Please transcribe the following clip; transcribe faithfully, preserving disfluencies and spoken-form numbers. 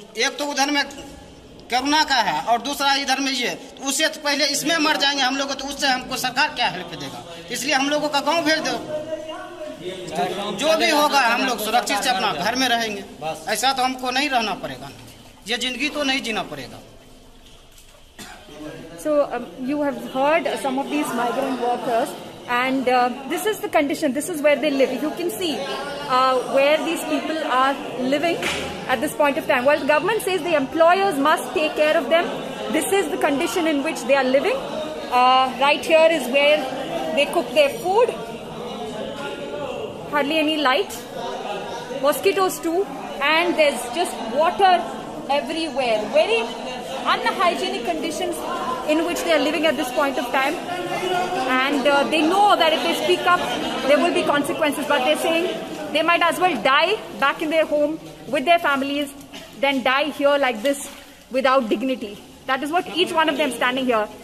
एक तो उधर में कोरोना का है और दूसरा इधर में ये, तो उससे तो पहले इसमें मर जाएंगे हम लोग, तो उससे हमको सरकार क्या हेल्प देगा? इसलिए हम लोगों का गांव भेज दो, जो भी होगा हम लोग सुरक्षित से अपना घर में रहेंगे। ऐसा तो हमको नहीं रहना पड़ेगा, ये जिंदगी तो नहीं जीना पड़ेगा। So um, you have heard some of these migrant workers, and uh, this is the condition, this is where they live. You can see uh, where these people are living at this point of time. While the government says the employers must take care of them, this is the condition in which they are living. Uh, right here is where they cook their food. Hardly any light. Mosquitoes too, and there's just water everywhere. Very unhygienic conditions in which they are living at this point of time, and uh, they know that if they speak up there will be consequences, but they're saying they might as well die back in their home with their families than die here like this without dignity. That is what each one of them standing here